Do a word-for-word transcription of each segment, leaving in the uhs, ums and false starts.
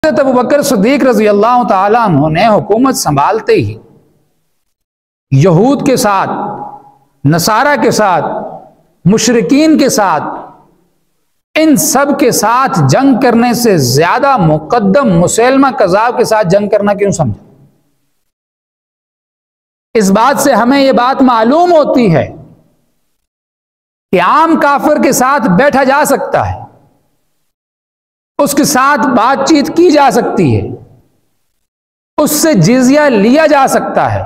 हज़रत अबू बकर सिद्दीक़ रज़ी अल्लाह ताला अन्हु ने हुकूमत संभालते ही यहूद के साथ, नसारा के साथ, मुशरिकीन के साथ, इन सब के साथ जंग करने से ज्यादा मुकद्दम मुसैलमा कज़्ज़ाब के साथ जंग करना क्यों समझा? इस बात से हमें यह बात मालूम होती है कि आम काफिर के साथ बैठा जा सकता है, उसके साथ बातचीत की जा सकती है, उससे जिज़िया लिया जा सकता है,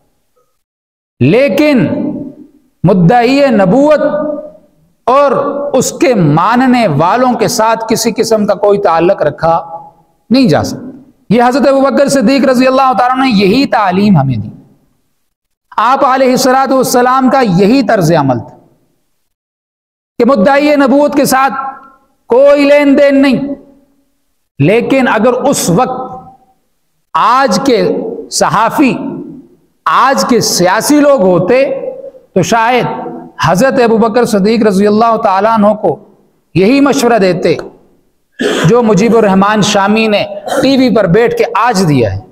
लेकिन मुद्दई नबूवत और उसके मानने वालों के साथ किसी किस्म का कोई ताल्लुक रखा नहीं जा सकता। यह हज़रत अबू बकर सिद्दीक़ रज़ी अल्लाह ताला ने यही तालीम हमें दी। आप अलैहिस्सलातु वस्सलाम का यही तर्ज अमल था कि मुद्दई नबूवत के साथ कोई लेन देन नहीं, लेकिन अगर उस वक्त आज के सहाफ़ी, आज के सियासी लोग होते तो शायद हज़रत अबू बकर सिद्दीक़ रज़ी अल्लाह ताला अन्हु को यही मशवरा देते जो मुजीब रहमान शामी ने टीवी पर बैठ के आज दिया है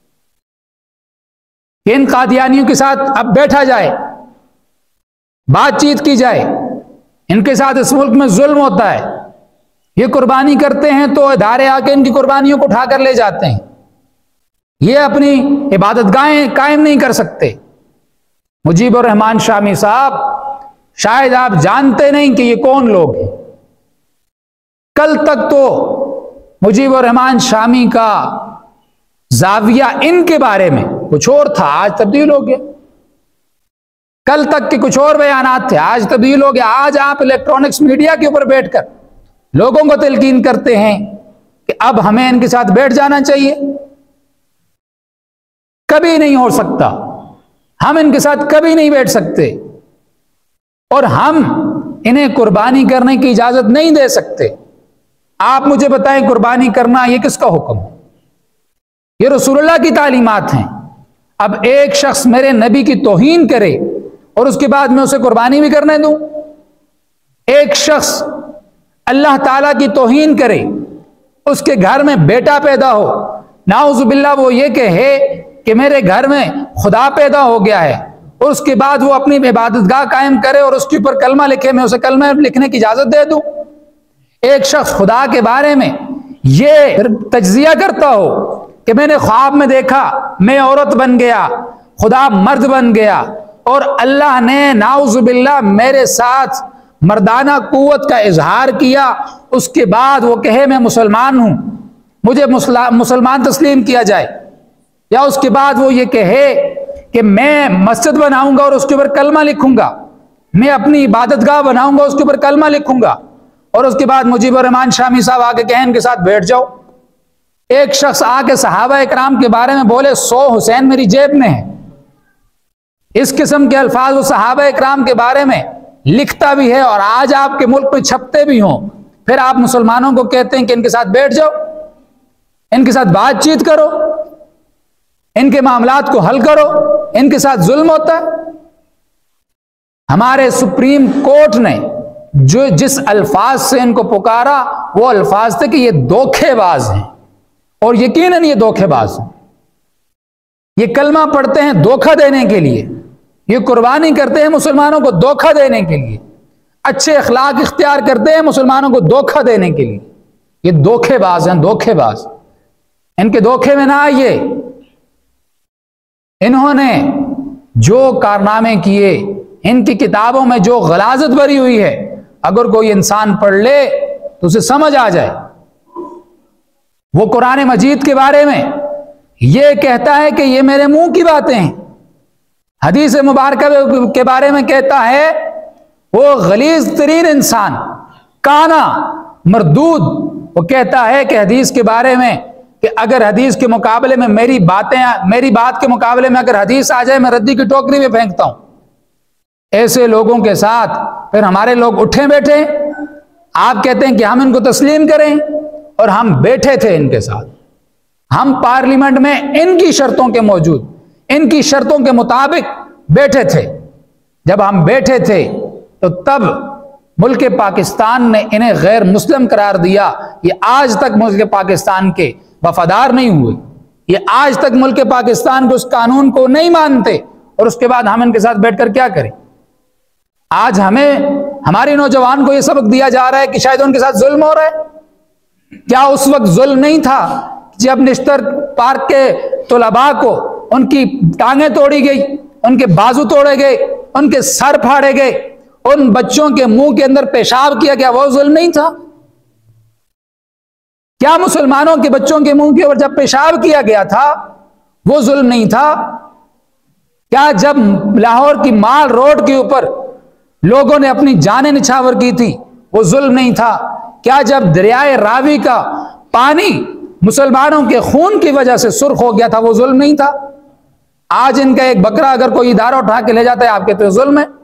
कि इन कादियानियों के साथ अब बैठा जाए, बातचीत की जाए, इनके साथ इस मुल्क में जुल्म होता है, ये कुर्बानी करते हैं तो इदारे आके इनकी कुर्बानियों को उठा कर ले जाते हैं, ये अपनी इबादतगाहें कायम नहीं कर सकते। मुजीब रहमान शामी साहब, शायद आप जानते नहीं कि ये कौन लोग हैं। कल तक तो मुजीब रहमान शामी का जाविया इनके बारे में कुछ और था, आज तब्दील हो गया। कल तक के कुछ और बयानात थे, आज तब्दील हो गया। आज आप इलेक्ट्रॉनिक्स मीडिया के ऊपर बैठकर लोगों को तलकीन करते हैं कि अब हमें इनके साथ बैठ जाना चाहिए। कभी नहीं हो सकता, हम इनके साथ कभी नहीं बैठ सकते और हम इन्हें कुर्बानी करने की इजाजत नहीं दे सकते। आप मुझे बताएं, कुर्बानी करना ये किसका हुक्म है? ये रसूलुल्लाह की तालीमात हैं। अब एक शख्स मेरे नबी की तौहीन करे और उसके बाद मैं उसे कुर्बानी भी करने दूं? एक शख्स अल्लाह ताला की तौहीन करे, उसके घर में बेटा पैदा हो, नाउज़ुबिल्लाह वो ये कहे कि मेरे घर में खुदा पैदा हो गया है, और उसके बाद वो अपनी इबादतगाह कायम करे और उसके ऊपर कलमा लिखे, मैं उसे कलमा लिखने की इजाजत दे दूं? एक शख्स खुदा के बारे में ये तज्जिया करता हो कि मैंने ख्वाब में देखा मैं औरत बन गया, खुदा मर्द बन गया, और अल्लाह ने नाउज़ुबिल्लाह मेरे साथ मर्दाना कुव्वत का इजहार किया, उसके बाद वो कहे मैं मुसलमान हूं, मुझे मुसलमान तस्लीम किया जाए, या उसके बाद वो ये कहे कि मैं मस्जिद बनाऊंगा और उसके ऊपर कलमा लिखूंगा, मैं अपनी इबादतगाह बनाऊंगा उसके ऊपर कलमा लिखूंगा, और उसके बाद मुजीब रहमान शामी साहब आके कहें इनके साथ बैठ जाओ। एक शख्स आके सहाबा इकराम के बारे में बोले सौ हुसैन मेरी जेब में है, इस किस्म के अल्फाज वो सहाबा इकराम के बारे में लिखता भी है और आज आपके मुल्क में छपते भी हों, फिर आप मुसलमानों को कहते हैं कि इनके साथ बैठ जाओ, इनके साथ बातचीत करो, इनके मामलात को हल करो, इनके साथ जुल्म होता है। हमारे सुप्रीम कोर्ट ने जो जिस अल्फाज से इनको पुकारा वो अल्फाज थे कि ये धोखेबाज हैं, और यकीनन ये धोखेबाज हैं। ये कलमा पढ़ते हैं धोखा देने के लिए, ये कुर्बानी करते हैं मुसलमानों को धोखा देने के लिए, अच्छे अखलाक इख्तियार करते हैं मुसलमानों को धोखा देने के लिए। ये धोखेबाज हैं, धोखेबाज। इनके धोखे में ना आइए। इन्होंने जो कारनामे किए, इनकी किताबों में जो गलाजत भरी हुई है, अगर कोई इंसान पढ़ ले तो उसे समझ आ जाए। वो कुरान मजीद के बारे में ये कहता है कि ये मेरे मुंह की बातें हैं, हदीस मुबारक के बारे में कहता है वो गलीज तरीन इंसान काना मरदूद। वो कहता है कि हदीस के बारे में कि अगर हदीस के मुकाबले में मेरी बातें मेरी बात के मुकाबले में अगर हदीस आ जाए मैं रद्दी की टोकरी में फेंकता हूं। ऐसे लोगों के साथ फिर हमारे लोग उठे बैठे, आप कहते हैं कि हम इनको तस्लीम करें, और हम बैठे थे इनके साथ। हम पार्लियामेंट में इनकी शर्तों के मौजूद, इनकी शर्तों के मुताबिक बैठे थे। जब हम बैठे थे तो तब मुल्क पाकिस्तान ने इन्हें गैर मुस्लिम करार दिया। ये आज तक मुल्क पाकिस्तान के वफादार नहीं हुए, ये आज तक मुल्क पाकिस्तान के उस कानून को नहीं मानते, और उसके बाद हम इनके साथ बैठकर क्या करें? आज हमें हमारे नौजवान को यह सबक दिया जा रहा है कि शायद उनके साथ जुल्म हो रहा है। क्या उस वक्त जुल्म नहीं था जब निश्तर पार्क के तुलबा को उनकी टांगें तोड़ी गई, उनके बाजू तोड़े गए, उनके सर फाड़े गए, उन बच्चों के मुंह के अंदर पेशाब किया गया? वो जुल्म नहीं था? क्या मुसलमानों के बच्चों के मुंह के ऊपर जब पेशाब किया गया था वो जुल्म नहीं था? क्या जब लाहौर की माल रोड के ऊपर लोगों ने अपनी जानें निछावर की थी वो जुल्म नहीं था? क्या जब दरियाए रावी का पानी मुसलमानों के खून की वजह से सुर्ख हो गया था वो जुल्म नहीं था? आज इनका एक बकरा अगर कोई इदारा उठा के ले जाता है आप कहते हो जुल्म है।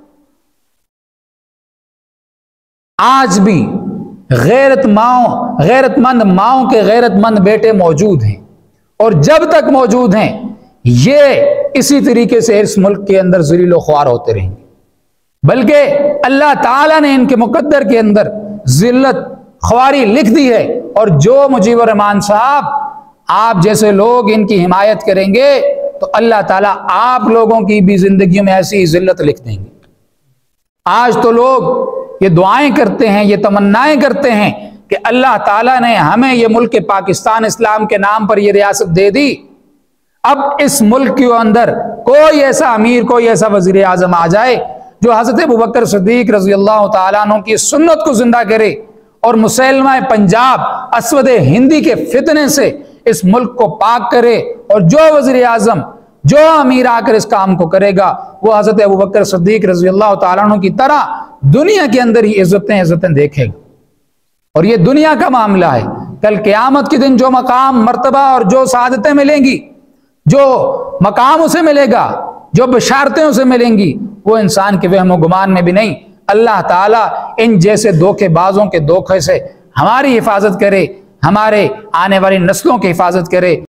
आज भी गैरत माओ गैरतमंद माओ के गैरतमंद बेटे मौजूद हैं, और जब तक मौजूद हैं ये इसी तरीके से इस मुल्क के अंदर ज़लील व ख्वार होते रहेंगे। बल्कि अल्लाह ताला ने इनके मुकद्दर के अंदर जिल्लत ख्वारी लिख दी है, और जो मुजीब रहमान साहब आप जैसे लोग इनकी हिमायत करेंगे तो अल्लाह ताला आप लोगों की भी जिंदगी में ऐसी जिल्लत लिख देंगे। आज तो लोग ये दुआएं करते हैं, ये तमन्नाएं करते हैं कि अल्लाह ताला ने हमें ये मुल्क पाकिस्तान इस्लाम के नाम पर ये रियासत दे दी, अब इस मुल्क के अंदर कोई ऐसा अमीर, कोई ऐसा वजीर आजम आ जाए जो हजरत अबू बकर सिद्दीक रज़ी अल्लाह तआला अन्हु की सुन्नत को जिंदा करे और मुसलमा पंजाब असवद हिंदी के फितने से इस मुल्क को पाक करे, और जो वजीर आजम, जो अमीर आकर इस काम को करेगा वो हजरत अबू बकर सिद्दीक रज़ी अल्लाह तआला अन्हु की तरह दुनिया के अंदर ही इज्जतें इज्जतें देखेगा। और ये दुनिया का मामला है, कल क़यामत के दिन जो मकाम, मर्तबा और जो सादतें मिलेंगी, जो मकाम उसे मिलेगा, जो बशारतें उसे मिलेंगी, वो इंसान के वहम गुमान में भी नहीं। अल्लाह ताला इन जैसे धोखेबाजों के धोखे से हमारी हिफाजत करे, हमारे आने वाली नस्लों की हिफाजत करे।